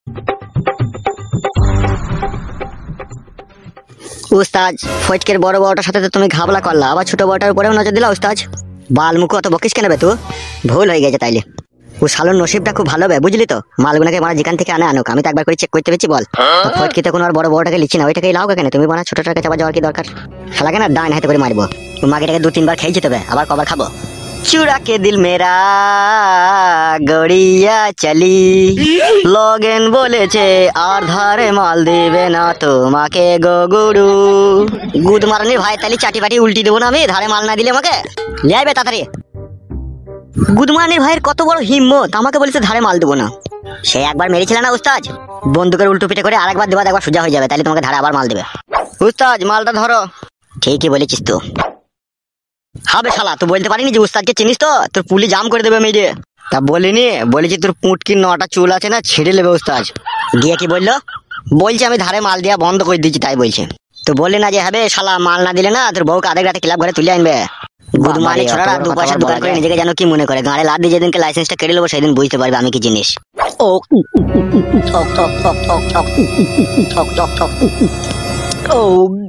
উস্তাজ ফটকের বড় বড়টার সাথে তো তুমি ঘাবলা করলা, আবার ছোট বড়টার উপরেও নজর দিলা উস্তাজ। বাল মুখ অত বকিস কেন বে তুই? ভুল হয়ে গেছে তাইলে। ও শালোর নসিবটা খুব ভালো বে, বুঝলি তো? মালগুনাকে মারা যেখান থেকে আনে আনুক, আমি তো একবার করে চেক করতে পেরেছি। বল ফটকি তো কোনো আর বড় বড়টাকে লিখছি না, ওইটাকে লাও কেন তুমি? বানা ছোটটার কাছে আবার যাওয়ার কি দরকার? শালাকে না ডাইন হাতে করে মারবো, মাগেটাকে 2-3 বার খেয়ে যেতে হবে, আবার কবার খাবো? चुरा के दिल मेरा গড়িয়া চলি লগেন বলেছে আর ধারে মাল দিবে না তোমাকে গো গুরু। গুদ মারানি ভাই, তাহলে চাটি পাটি উল্টি দেবো না আমি, ধারে মাল না দিলে আমাকে লিয়াইবে তাড়াতাড়ি। গুদমারানির ভাইয়ের কত বড় হিম্মত, আমাকে বলেছে ধারে মাল দেবো না। সে একবার মেরেছিল না উস্তাজ, বন্দুকের উল্টো পিঠে করে আরেকবার দেবা, একবার সোজা হয়ে যাবে, তাহলে তোমাকে ধারে আবার মাল দেবে। উস্তাজ মালটা ধরো। ঠিকই বলেছিস তো। হবে শালা, তুই বলতে পারিনি যে উস্তাদকে চিনিস তো? তোর পুলি জাম করে দেবে মেয়ে। তা বলিনি, বলেছি তোর পুটকির 9টা চুল আছে না, ছিঁড়ে নেবে উস্তাদ। গিয়ে কি বললো? বলছে আমি ধারে মাল দেওয়া বন্ধ করে দিচ্ছি, তাই বলছে। তো বললি না যে হবে শালা, মাল না দিলে না তোর বউকে আধেক রাতে ক্লাব ঘরে তুলে আনবে। গুদমানি ছোড়ারা 2 পয়সা দোকান করে নিজেকে যেন কি মনে করে। গাড়ি লাদ দিয়ে যেদিনকে লাইসেন্সটা কেটে নেবো সেদিন বুঝতে পারবে আমি কি জিনিস। ও ঠক ঠক ঠক ঠক ঠক ঠক ঠক ঠক। ও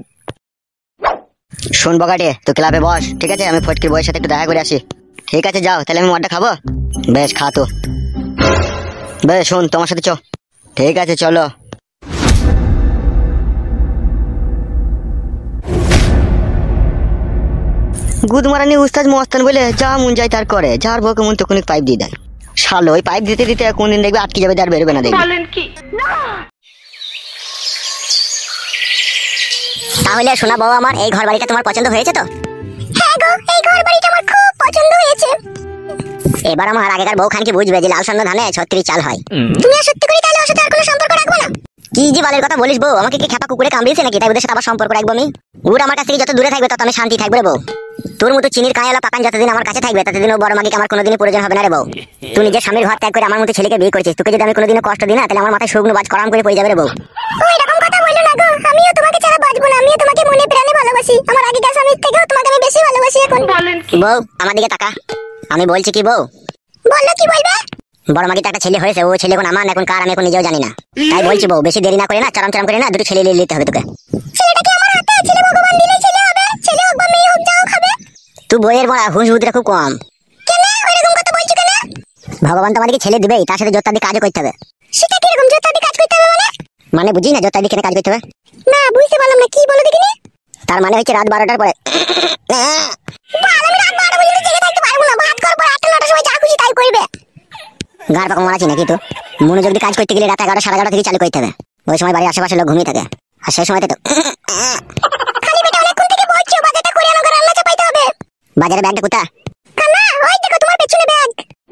শোন বগাটে, তুই ক্লাবে বস, ঠিক আছে? আমি ফটকির বউয়ের সাথে একটু দেখা করে আসি। ঠিক আছে যাও, তাহলে আমি মদটা খাবো। বেশ খা তো। বেশ শোন, তোমার সাথে চ। ঠিক আছে চলো। গুদমারানি উস্তাদ মস্তান বলে যা মন যায় তার করে, যার বউকে মন তখন পাইপ দিয়ে দেয়। শালো ওই পাইপ দিতে দিতে কোনদিন দেখবে আটকে যাবে, আর বেরোবে না দেখবে। তাহলে শোনা বউ আমার, এই ঘর বাড়িটা তোমার পছন্দ হয়েছে তো? হ্যাঁ গো, এই ঘর বাড়িটা আমার খুব পছন্দ হয়েছে। এবার আমার আগেকার বউ খান কি বুঝবে যে লাল সন্ধ্যা ধানে 36 চাল হয়। তুমি আর সত্যি করে তাহলে ওর সাথে আর কোনো সম্পর্ক রাখবে না? কি জি বালের কথা বলিস বউ, আমাকে কি খেপা কুকুরে কামড়িয়েছে নাকি তাই ওদের সাথে আবার সম্পর্ক রাখবো আমি? ওর আমার কাছ থেকে যত দূরে থাকবে তত আমি শান্তি থাকবে রে বউ। তোর মতো চিনির কাঁয়ালা পাকান যতদিন আমার কাছে থাকবে ততদিন ও বড় মাগিকে আমার কোনোদিনই প্রয়োজন হবে না রে বউ। তুই নিজের স্বামীর ঘর ত্যাগ করে আমার মতো ছেলেকে বিয়ে করেছিস, তোকে যদি আমি কোনোদিনও কষ্ট দিই না তাহলে আমার মাথায় শুকনো বাজ করাম করে পড়ে যাবে রে বউ। ওই রকম কথা বললো না গো, আমিও তোমাকে ছাড়া বাঁচবো না, আমিও তোমাকে মনে প্রাণে ভালোবাসি। আমার আগেকার স্বামীর থেকেও তোমাকে আমি বেশি ভালোবাসি এখন। বউ আমার দিকে তাকা, আমি বলছি কি বউ? বললো কি বলবে? বড় মাগিতে একটা ছেলে হয়েছে, ও ছেলে এখন আমার এখন কার আমি এখন নিজেও জানি না, তাই বলছি বউ বেশি দেরি না করে না চরম চরম করে না 2টো ছেলে নিয়ে নিতে হবে তোকে। ছেলেটা কি আমার হাতে? ছেলে ভগবান দিলে ছেলে হবে, ছেলে হোক বা মেয়ে হোক যাও খাবে। তুই বইয়ের বড় হুঁশ বুদ্ধিটা খুব কম। কেন এরকম কথা বলছো কেন? ভগবান তো আমাদেরকে ছেলে দিবেই, তার সাথে জোরদার দিয়ে কাজও করতে হবে। সেটা কি রকম জোরদার দিয়ে কাজ করতে হবে মানে? মানে বুঝি না জোরদার দিয়ে কেন কাজ করতে হবে? না বুঝতে পারলাম না, কি বলো দেখিনি? তার মানে হচ্ছে রাত 12টার পরে। আমি রাত 12টা পর্যন্ত জেগে থাকতে পারবো না, ভাত খাওয়ার পর 8টা-9টার সময় যা খুশি তাই করবে। গার পাকা মারাচ্ছি নাকি? তো মনোযোগ দিয়ে কাজ করতে গেলে রাত 11টা 11:30 থেকে চালু করতে হবে, ওই সময় বাড়ির আশেপাশে লোক ঘুমিয়ে থাকে, আর সেই সময়তে তো খালি পেটে অনেকক্ষণ থেকে বলছো বাজারটা করে আনো, রান্না চাপাইতে হবে। বাজারে ব্যাগটা কোথা? কানা ওই দেখো তোমার পেছনে ব্যাগ।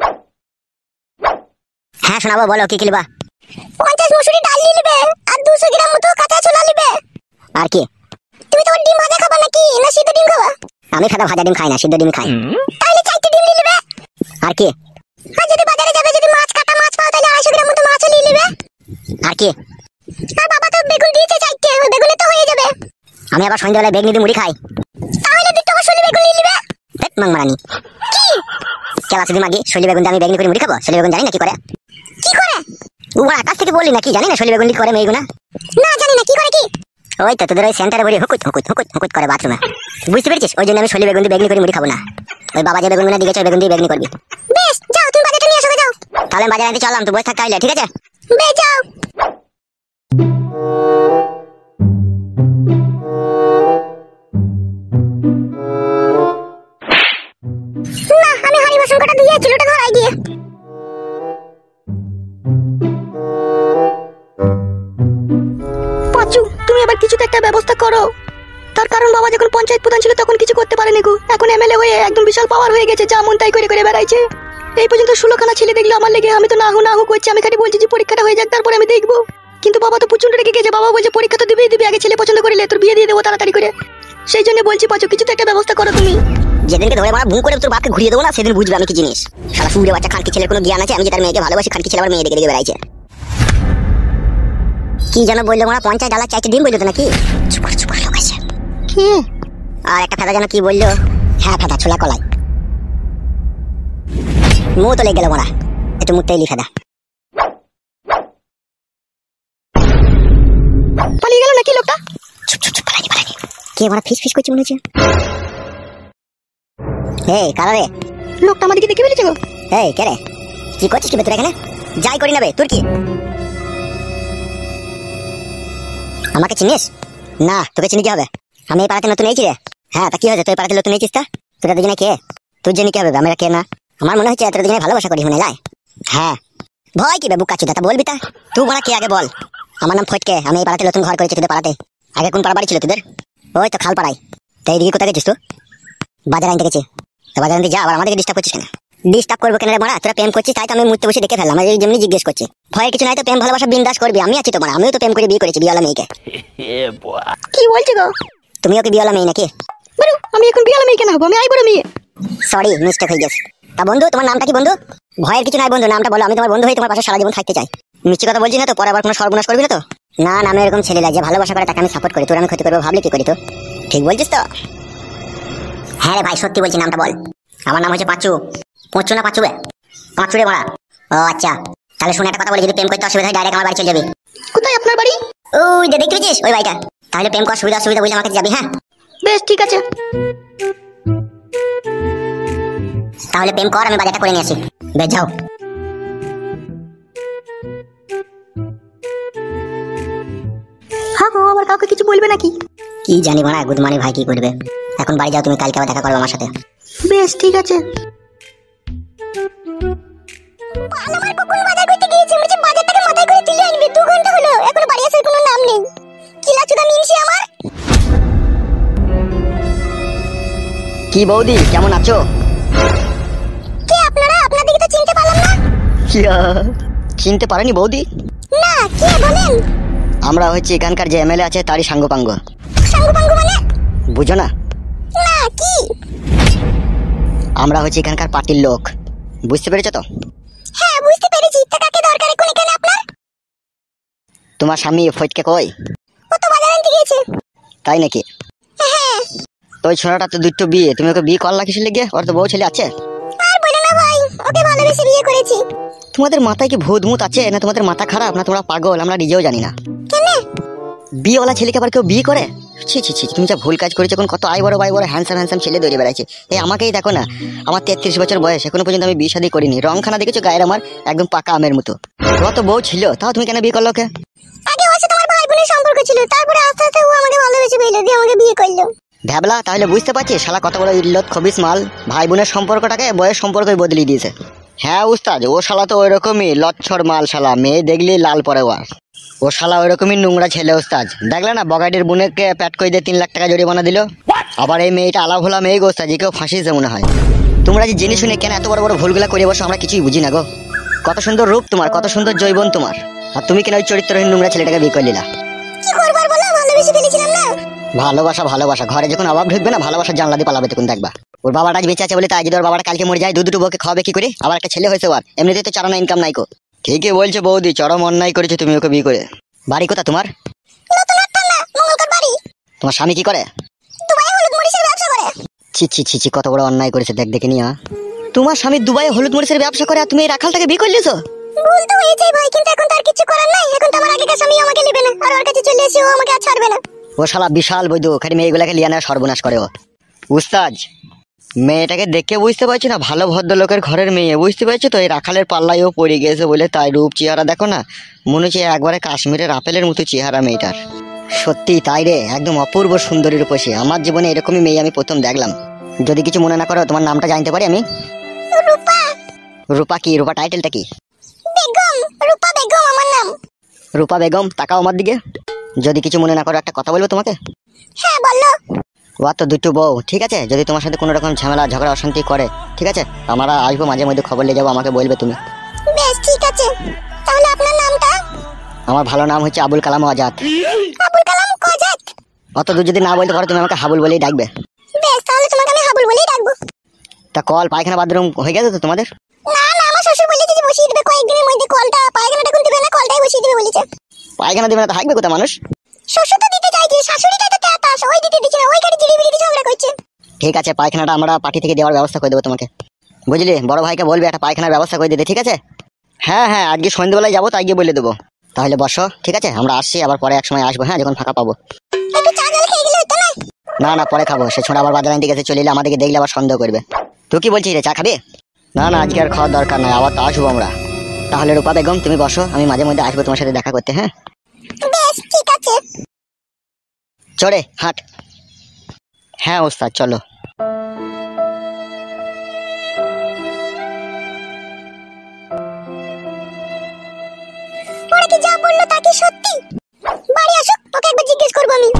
হ্যাঁ শোনাবো, বলো কি কিনবা? 50 মসুরি ডাল নিবে আর 200 গ্রাম মতো কাঁচা ছোলা নিবে। আর কি? তুমি তো ডিম ভাজা খাবা নাকি না সিদ্ধ ডিম খাবা? আমি সাদা ভাজা ডিম খাই না, সিদ্ধ ডিম খাই। তাহলে 4টে ডিম নিবে। আর কি? আর যদি বাজারে যাবে, যদি মাছ কাটা মাছ পাও তাহলে 250 গ্রাম মতো মাছও নিয়ে নেবে। আর কি? আর বাবা তো বেগুন দিয়েছে 4টে, ওই বেগুনে তো হয়ে যাবে। আমি আবার সন্ধ্যাবেলায় বেগুনি দিয়ে মুড়ি খাই। তাহলে 2টো মসুরি বেগুন নিয়ে নেবে। দেখ মাংমারানি কি কেলা যদি মাগি সলি বেগুন দিয়ে আমি বেগুনি করে মুড়ি খাবো? সলি বেগুন জানি না কি করে? কি করে? ও আকাশ থেকে বললি না কি জানি না সলি বেগুন করে মেয়েগুনা? না জানি না কি করে। কি? ওই তো তোদের ওই সেন্টারে বলি হুকুত হুকুত হুকুত হুকুত করে বাথরুমে, বুঝতে পেরেছিস? ওই জন্য আমি সলি বেগুন দিয়ে বেগুনি করে মুড়ি খাবো না। ওই বাবা যে বেগুন গুনা দিয়েছে বেগুন দিয়ে বেগুনি করবি। বেশ যাও, তুমি বাজারটা নিয়ে আসো যাও। তাহলে আমি বাজারে আনতে চললাম, তুই বসে থাক তাইলে, ঠিক আছে? বেশ যাও। না আমি হাড়ি বাসন কটা ধুয়ে চুলোটা ধরাই দিয়ে। পাঁচু তুমি আবার কিছু তো একটা ব্যবস্থা করো, তার কারণ বাবা যখন পঞ্চায়েত প্রধান ছিল তখন কিছু করতে পারেনি গো, এখন এমএলএ হয়ে একদম বিশাল পাওয়ার হয়ে গেছে, যা মন তাই করে করে বেড়াইছে। এই পর্যন্ত 16খানা ছেলে দেখলো আমার লেগে, আমি তো না হু করছি, আমি খালি বলছি যে পরীক্ষাটা হয়ে যাক তারপরে আমি দেখবো। কিন্তু বাবা তো প্রচন্ড রেগে গেছে, বাবা বলছে পরীক্ষা তো দিবেই দিবি, আগে ছেলে পছন্দ করলে তোর বিয়ে দিয়ে দেবো তাড়াতাড়ি করে। সেই জন্য বলছি পাঁচু কিছু তো একটা ব্যবস্থা করো তুমি। যেদিনকে ধরে মারা ভুঁ করে তোর বাপকে ঘুরিয়ে দেবো না সেদিন বুঝবে আমি কি জিনিস। শালা সুরে বাচ্চা খানকি ছেলের কোনো জ্ঞান আছে? আমি যে তার মেয়েকে ভালোবাসি, খানকি ছেলে আবার মেয়ে দেখে দেখে বেড়াইছে। কি যেন বললো মারা? 50 ডালা 4টে ডিম বললো তো নাকি? চুপার চুপার লোক আছে কি? আর একটা ফেদা যেন কি বললো? হ্যাঁ ফেদা ছোলা কলাই। মুখ তো লেগে গেল মারা, একটু মুখটাই লি ফেদা। পালিয়ে গেল নাকি লোকটা? চুপ চুপ চুপ, পালাইনি পালাইনি। কে বড় ফিস ফিস করছে মনে হচ্ছে। এই কারা রে? লোকটা আমাদেরকে দেখে ফেলেছে গো। এই কে রে? কি করছিস কি ভেতরে এখানে? যাই করি নেবে, তোর কি? আমাকে চিনিস? না, তোকে চিনি কি হবে? আমি এই পাড়াতে নতুন এসেছি রে। হ্যাঁ, তা কি হয়েছে? তুই এই পাড়াতে নতুন এসেছিস তা? তোরা দুজনে কে? তোর জন্য কি হবে? আমরা কে না? আমার মনে হচ্ছে তোরা দুজনে ভালোবাসা করিস মনে লাই। হ্যাঁ, ভয় কি বে বুকা চুদা, তা বলবি তা? তুই বড়া কে আগে বল? আমার নাম ফটকে, আমি এই পাড়াতে নতুন ঘর করেছি তোদের পাড়াতে। আগে কোন পাড়া বাড়ি ছিল তোদের? ওই তো খাল পাড়ায়। তাই এদিকে কোথায় গেছিস তুই? বাজার আনতে গেছি। তো বাজার আনতে যা, আবার আমাদেরকে ডিস্টার্ব করছিস কেন? ডিস্টার্ব করবো কেন রে বড়া? তোরা প্রেম করছিস তাই তো আমি মুহূর্তে বসে দেখে ফেললাম। আমি যেমনি জিজ্ঞেস করছি, ভয়ের কিছু নাই তো, প্রেম ভালোবাসা বিন্দাস করবি। আমি আছি তো বড়া, আমিও তো প্রেম করে বিয়ে করেছি বিয়েওয়ালা মেয়েকে। কি বলছো গো? তুমিও কি বিয়েওয়ালা মেয়ে নাকি? বলো, আমি এখন বিয়ালা মেয়ে কেন হবো? আমি আই বড় মেয়ে। সরি, মিস্টেক হয়ে গেছে। তা বন্ধু, তোমার নামটা কি বন্ধু? ভয়ের কিছু নাই বন্ধু, নামটা বলো। আমি তোমার বন্ধু হয়ে তোমার পাশে সারা জীবন থাকতে চাই। মিষ্টি কথা বলছি না তো, পরে আবার কোনো সর্বনাশ করবি না তো? না না, আমি এরকম ছেলে যে ভালোবাসা করে তাকে আমি সাপোর্ট করি। তোর আমি ক্ষতি করবো ভাবলে কি করি? তো ঠিক বলছিস তো? হ্যাঁ রে ভাই, সত্যি বলছি। নামটা বল। আমার নাম হচ্ছে পাঁচু। পঁচু না পাঁচু? পাঁচু রে মারা। ও আচ্ছা, তাহলে শুনে একটা কথা বলি, যদি প্রেম করতে অসুবিধা হয় ডাইরেক্ট আমার বাড়ি চলে যাবি। কোথায় আপনার বাড়ি? ওই যে দেখতে পেয়েছিস ওই বাড়িটা। তাহলে প্রেম করার সুবিধা অসুবিধা বুঝে আমাকে যাবি। হ্যাঁ বেশ ঠিক আছে। তাহলে প্রেম কর, আমি বাজারটা করে নিয়ে আসি। বেশ যাও। হ্যাঁ গো, আবার কাউকে কিছু বলবে নাকি? কি জানি মারা, গুদমানি ভাই কি করবে। এখন বাড়ি যাও তুমি, কালকে আবার দেখা করবে আমার সাথে। বেশ ঠিক আছে। আমার কুকুর বাজার করতে গিয়েছে, মুঝে বাজারটাকে মাথায় করে তুলে আনবে। 2 ঘন্টা হলো, এখনো বাড়ি আসার কোনো নাম নেই। কিলা চুদা মিনছি আমার। কি বৌদি, কেমন আছো? কে আপনারা? আপনাদেরকে তো চিনতে পারলাম না। চিনতে পারেনি বৌদি? না, কে বলেন? আমরা হচ্ছে এখানকার যে এমএলএ আছে তারই সাঙ্গপাঙ্গ। সাঙ্গুপাঙ্গু মানে? বুঝো না? না, কি? আমরা হচ্ছে এখানকার পার্টির লোক। বুঝতে পেরেছো তো? হ্যাঁ বুঝতে পেরেছি। তা কাকে দরকার কোন এখানে আপনার? তোমার স্বামী ফটকে কই? ও তো বাজার আনতে গিয়েছে। তাই নাকি? হ্যাঁ। তো ওই ছোড়াটা তো দুটো বিয়ে, তুমি ওকে বিয়ে করলা কিসের লেগে? ওর তো বউ ছেলে আছে। আর বলো না ভাই, ওকে ভালোবেসে বিয়ে করেছি। তোমাদের মাথায় কি ভূত মুত আছে, না তোমাদের মাথা খারাপ, না তোমরা পাগল? আমরা নিজেও জানি না। কেন? বিয়েওয়ালা ছেলেকে আবার কেউ বিয়ে করে? ছি ছি ছি, তুমি যা ভুল কাজ করেছো। এখন কত আই বড় বাই বড় হ্যান্ডসাম হ্যান্ডসাম ছেলে দৌড়ে বেড়াচ্ছে। এই আমাকেই দেখো না, আমার 33 বছর বয়স, এখনো পর্যন্ত আমি বিয়ে শাদী করিনি। রংখানা দেখেছো গায়ের আমার? একদম পাকা আমের মতো। তোমার তো বউ ছিল, তাও তুমি কেন বিয়ে করলো ওকে? আগে ওর সাথে আমার ভাই বোনের সম্পর্ক ছিল, তারপরে আস্তে আস্তে ও আমাকে ভালোবেসে ফেলে দিয়ে আমাকে বিয়ে করলো। ভ্যাবলা, তাহলে বুঝতে পারছিস শালা কত বড় ইল্লত খবিস মাল। ভাই বোনের সম্পর্কটাকে বয়স সম্পর্কই বদলে দিয়েছে। হ্যাঁ উস্তাদ, ও শালা তো ওই রকমই লচ্ছর মাল শালা, মেয়ে দেখলি লাল পরে ওয়ার। ও শালা ওই রকমই নোংরা ছেলে উস্তাদ। দেখলে না বগাইডের বোনকে প্যাট করে দিয়ে 3 লাখ টাকা জরিমানা দিল। আবার এই মেয়েটা আলা ভোলা মেয়ে গোস্তাদ, যে কেউ ফাঁসিয়েছে মনে হয়। তোমরা যে জেনে শুনে কেন এত বড় বড় ভুলগুলা করে বসো, আমরা কিছুই বুঝি না গো। কত সুন্দর রূপ তোমার, কত সুন্দর জৈবন তোমার, আর তুমি কেন ওই চরিত্রহীন নোংরা ছেলেটাকে বিয়ে করলিলা? কি করবার বলো, ভালোবেসে ফেলেছিলাম না। ভালোবাসা ভালোবাসা, ঘরে যখন অভাব ঢুকবে না, ভালোবাসার জানলা দিয়ে পালাবে তখন দেখবা। ওর বাবাটা আজ বেঁচে আছে বলে তাই, যদি ওর বাবাটা কালকে মরে যায়, দুটো বউকে খাওয়াবে কি করে? আবার একটা ছেলে হয়েছে ওর, এমনিতেই তো চারানা ইনকাম নাই কো। ঠিকই বলছো বৌদি, চরম অন্যায় করেছো তুমি ওকে বিয়ে করে। বাড়ি কোথা তোমার? নতুন একটা না, মঙ্গলকর বাড়ি। তোমার স্বামী কি করে? দুবাই হলুদ মরিচের ব্যবসা করে। ছি ছি ছি ছি, কত বড় অন্যায় করেছে দেখ দেখে নিয়া। তোমার স্বামী দুবাইয়ে হলুদ মরিচের ব্যবসা করে, আর তুমি এই রাখালটাকে বিয়ে করলেছো? ভুল তো হয়েছে ভাই, কিন্তু এখন তো আর কিছু করার নাই। এখন তো আমার আগেকার স্বামী আমাকে নেবে না, আর ওর কাছে চলে এসে ও আমাকে আর ছাড়বে না। ও শালা বিশাল বৈধ, খালি মেয়েগুলাকে লিয়ে নেওয়া সর্বনাশ করে ও। উস্তাদ, মেয়েটাকে দেখে বুঝতে পারছি না ভালো ভদ্রলোকের ঘরের মেয়ে, বুঝতে পারছো তো? এই রাখালের পাল্লায় ও পড়ে গেছে বলে তাই। রূপ চেহারা দেখো না, মনে হচ্ছে একবারে কাশ্মীরের আপেলের মতো চেহারা মেয়েটার। সত্যি তাই রে, একদম অপূর্ব সুন্দরীর উপসী। আমার জীবনে এরকমই মেয়ে আমি প্রথম দেখলাম। যদি কিছু মনে না করো, তোমার নামটা জানতে পারি আমি? রূপা। রূপা কি? রূপা টাইটেলটা কি? বেগম, রূপা বেগম আমার নাম। রূপা বেগম, তাকাও আমার দিকে। যদি কিছু মনে না করো, একটা কথা বলবো তোমাকে। হ্যাঁ বললো। ও তো দুটো বউ, ঠিক আছে? যদি তোমার সাথে কোনো রকম ঝামেলা ঝগড়া অশান্তি করে, ঠিক আছে, আমরা আসবো মাঝে মধ্যে, খবর নিয়ে যাবো, আমাকে বলবে তুমি। বেশ ঠিক আছে। তাহলে আপনার নামটা? আমার ভালো নাম হচ্ছে আবুল কালাম আজাদ। আবুল কালাম আজাদ? অত দূর যদি না বলতে পারো, তুমি আমাকে হাবুল বলেই ডাকবে। বেশ, তাহলে তোমাকে আমি হাবুল বলেই ডাকবো। তা কল পায়খানা বাথরুম হয়ে গেছে তো তোমাদের? না না, আমার শ্বশুর বলেছে যে বসিয়ে দেবে কয়েকদিনের মধ্যে কলটা। পায়খানাটা কোন দিবে না, কলটাই বসিয়ে দেবে বলেছে। পায়খানা দেবে না তো হাঁকবে কোথা মানুষ? শ্বশুর তো দিতে চাইছে, শাশুড়িটাই তো তেতাস, ওই দিতে দিচ্ছে না, ওই গাড়ি জিরিবিরি ঝগড়া করছে। ঠিক আছে, পায়খানাটা আমরা পার্টি থেকে দেওয়ার ব্যবস্থা করে দেবো তোমাকে, বুঝলি? বড় ভাইকে বলবে একটা পায়খানার ব্যবস্থা করে দিতে, ঠিক আছে? হ্যাঁ হ্যাঁ, আজকে সন্ধ্যেবেলায় যাবো, তাই গিয়ে বলে দেবো। তাহলে বসো, ঠিক আছে? আমরা আসছি, আবার পরে এক সময় আসবো, হ্যাঁ, যখন ফাঁকা পাবো। একটু চা জল খেয়ে গেলে হতো না? না না, পরে খাবো। সে ছোড়া আবার বাজার আনতে গেছে, চলে এলে আমাদেরকে দেখলে আবার সন্দেহ করবে। তুই কি বলছিস রে, চা খাবি? না না, আজকে আর খাওয়ার দরকার নাই, আবার তো আসবো আমরা। তাহলে রূপা বেগম তুমি বসো, আমি মাঝে মধ্যে আসবো তোমার সাথে দেখা করতে, হ্যাঁ? বেশ, ঠিক আছে। চড়ে হাট। হ্যাঁ ওস্তাদ, চলো। ওরা কি যা বললো তা কি সত্যি? বাড়ি আসুক, ওকে একবার জিজ্ঞেস করবো আমি।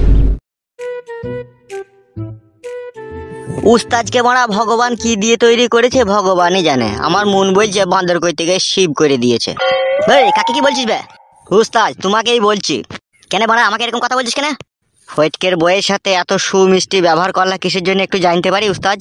উস্তাদকে মারা ভগবান কি দিয়ে তৈরি করেছে ভগবানই জানে। আমার মন বলছে বান্দর কই থেকে শিব করে দিয়েছে। এই কাকে কি বলছিস বে? উস্তাদ তোমাকেই বলছি। কেন মারা আমাকে এরকম কথা বলছিস কেন? ফটকের বইয়ের সাথে এত সুমিষ্টি ব্যবহার করলা কিসের জন্য একটু জানতে পারি উস্তাদ?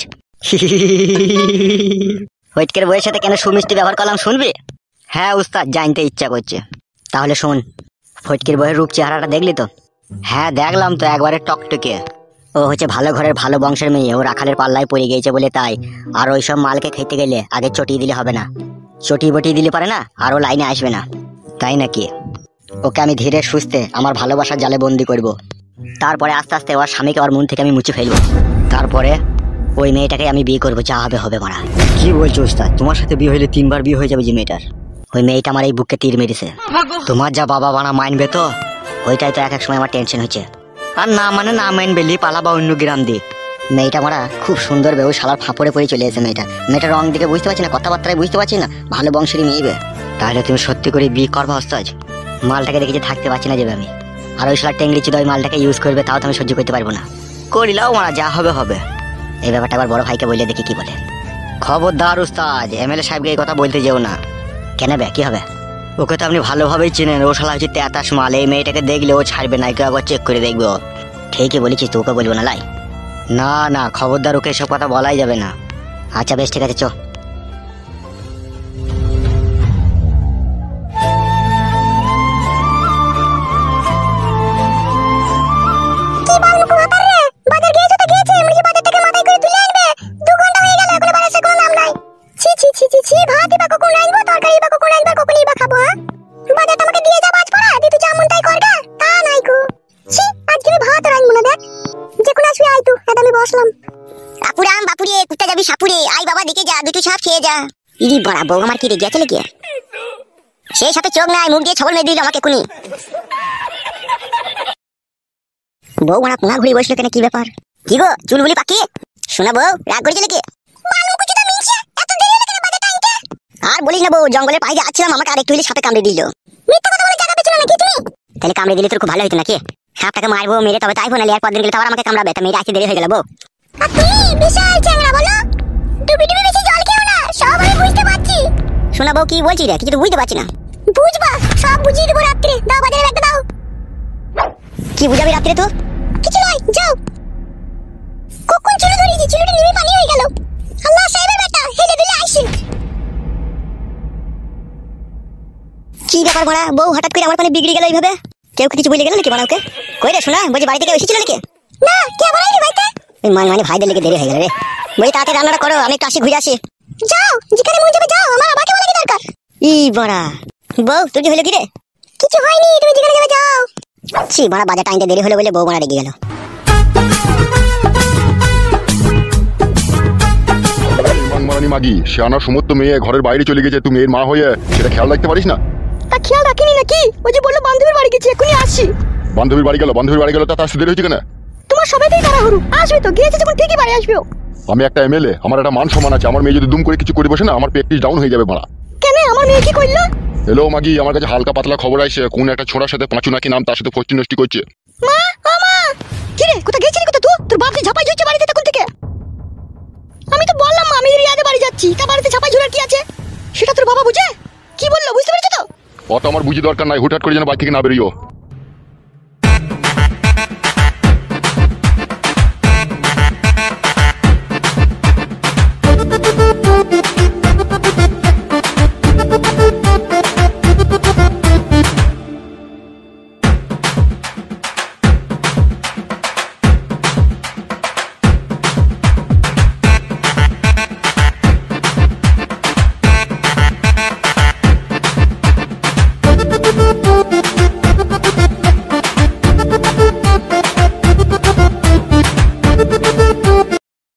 ফটকের বইয়ের সাথে কেন সুমিষ্টি ব্যবহার করলাম শুনবি? হ্যাঁ উস্তাদ, জানতে ইচ্ছা করছে। তাহলে শোন, ফটকের বইয়ের রূপ চেহারাটা দেখলি তো? হ্যাঁ দেখলাম তো, একবারে টকটকে। ও হচ্ছে ভালো ঘরের ভালো বংশের মেয়ে, ও রাখালের পাল্লায় পড়ে গিয়েছে বলে তাই। আর ওইসব মালকে খেতে গেলে আগে চটিয়ে দিলে হবে না, চটিয়ে বটিয়ে দিলে পারে না, আর ও লাইনে আসবে না। তাই নাকি? ওকে আমি ধীরে সুস্থে আমার ভালোবাসার জালে বন্দি করব। তারপরে আস্তে আস্তে ওর স্বামীকে ওর মন থেকে আমি মুছে ফেলবো। তারপরে ওই মেয়েটাকে আমি বিয়ে করবো, যা হবে হবে মারা। কি বলছো উস্তাদ? তোমার সাথে বিয়ে হলে 3বার বিয়ে হয়ে যাবে যে মেয়েটার? ওই মেয়েটা আমার এই বুককে তীর মেরেছে। তোমার যা বাবা বানা মানবে তো? ওইটাই তো এক এক সময় আমার টেনশন হচ্ছে। আর না মানে না মানবে, লি পালাবা অন্য গ্রাম দিয়ে। মেয়েটা মারা খুব সুন্দর বে, ওই শালার ফাঁপড়ে পড়ে চলে এসেছে মেয়েটা। মেয়েটার রং দিকে বুঝতে পারছি না, কথাবার্তায় বুঝতে পারছি না, ভালো বংশেরই মেয়ে। তাহলে তুমি সত্যি করে বিয়ে করবা ওস্তাদ? মালটাকে দেখে যে থাকতে পারছি না যাবে আমি। আর ওই শালা টেংরি চুদা ওই মালটাকে ইউজ করবে, তাও তো আমি সহ্য করতে পারবো না। করিলাও মারা, যা হবে হবে। এই ব্যাপারটা আবার বড় ভাইকে বললে দেখি কি বলে। খবরদার উস্তাদ, এমএলএ সাহেবকে এই কথা বলতে যেও না। কেন বে, কি হবে? ওকে তো আপনি ভালোভাবেই চেনেন, ও শালা হচ্ছে তেতাস মাল। এই মেয়েটাকে দেখলে ও ছাড়বে না, কেউ একবার চেক করে দেখবে ও। ঠিকই বলেছিস, তোকে বলবো না লাই। না না, খবরদার, ওকে এসব কথা বলাই যাবে না। আচ্ছা বেশ, ঠিক আছে, চো। কি বল মুকু ব্যাপার রে? বাজার গিয়েছো তো গিয়েছে, এমনি বাজার থেকে মাথায় করে তুলে আনবে। 2 ঘন্টা হয়ে গেল, এখনো বাজার কোনো নাম নাই। ছি ছি ছি ছি ছি, ভাতই বা কখন আনবো, তরকারি বা কখন আনবো, কখনই বা খাবো? হ্যাঁ, বাজারটা আমাকে দিয়ে যা বাজ পড়া, তুই যা মন তাই করগা। তা নাই কো। ছি, আজকে আমি ভাত রাখবো না। দেখ যে কোন আসবি আই, তুই এটা আমি বসলাম। বাপুরাম বাপুরে, কোথায় যাবি সাপুরে? আই বাবা দিকে যা, দুটো ছাপ খেয়ে যা। ইরি বড়া বউ আমার কি রে গেছে নাকি? সেই সাথে চোখ নাই, মুখ দিয়ে ছবল মেরে দিল আমাকে কোনি। বউ মারা কোনা ঘুরে বসলো কেন, কি ব্যাপার? কি গো চুলগুলি পাকিয়ে? শোনা বউ, রাগ করেছে নাকি? আর বলিস না বউ, জঙ্গলের পায়ে যাচ্ছিলাম, আমাকে আরেকটু হইলে সাপে কামড়ে দিল। মিথ্যা কথা বলে জায়গা পেছনে নাকি তুমি? তাহলে কামড়ে দিলে তোর খুব ভালো হতো নাকি? সাপটাকে মারবো, মেরে তবে তাইবো, নালে আর কদিন গেলে আবার আমাকে কামড়াবে। তা মেরে আসতে দেরি হয়ে গেল বউ। আর তুমি বিশাল চ্যাংড়া বলো, ডুবি ডুবি বেশি জল খেও না, সব আমি বুঝতে পারছি। শোনা বউ, কি বলছিস রে? কিছু তো বুঝতে পারছি না। বুঝবা, সব বুঝিয়ে দেবো রাত্রে। দাও বাজারে ব্যাগটা দাও। কি বুঝাবি রাত্রে তো? কিছু নয়, যাও। কখন চুলো ধরিয়েছি, চুলোটা নিমে পানি হয়ে গেল। আল্লাহ সাহেবের বেটা হেলে দিলে আইসে। কি ব্যাপার বড়া, বউ হঠাৎ করে আমার পানে বিগড়ে গেল এইভাবে? কেউ কিছু বলে গেল নাকি বড়া ওকে? কই রে শোনা, বলছি বাড়ি থেকে এসেছিল নাকি? না, কে বলাইনি বাড়িতে? ওই মানে ভাইদের লেগে দেরি হয়ে গেল রে। বই তাড়াতাড়ি রান্নাটা করো, আমি একটু আসি, ঘুরে আসি। যাও, যেখানে মন যাবে যাও, আমার বাবাকে বলা কি দরকার? ই বড়া বউ, তুই কি হলো কি রে? কিছু হয়নি, তুমি যেখানে যাবে যাও। ছি বড়া, বাজার টাইমটা দেরি হলো বলে বউ বড়া রেগে গেল। মারানি মাগি, সে আনার সমস্ত মেয়ে ঘরের বাইরে চলে গেছে, তুমি এর মা হয়ে সেটা খেয়াল রাখতে পারিস না? তা খেয়াল রাখিনি নাকি? ওই যে বললো বান্ধবীর বাড়ি গেছি, এখনই আসছি। বান্ধবীর বাড়ি গেল, তা তার সুদের হয়েছে কেন? তোমার সবাইতেই তাড়াহুড়ো, আসবে তো, গিয়েছে যখন ঠিকই বাড়ি আসবে ও। আমি একটা এমএলএ, আমার একটা মান সম্মান আছে। আমার মেয়ে যদি দুম করে কিছু করে বসে না, আমার প্র্যাকটিস ডাউন হয়ে যাবে মারা। কেন, আমার মেয়ে কি করলো? হ্যালো মাগি, আমার কাছে হালকা পাতলা খবর আসছে, কোন একটা ছোড়ার সাথে পাঁচু নাকি নাম, তার সাথে ফষ্টি নষ্টি করছে। মা, মা, কি রে, কোথা গেছিলি কোথা তুই? তোর বাপ যে ঝাপাই ঝুলছে বাড়িতে তখন থেকে। আমি তো বললাম মা, আমি রিয়াদের বাড়ি যাচ্ছি, তা বাড়িতে ঝাপাই ঝুলার কি আছে? সেটা তোর বাবা বুঝে? কি বললো বুঝতে পেরেছো তো? অত আমার বুঝি দরকার নাই, হুটহাট করে যেন বাড়ি থেকে না বেরিও।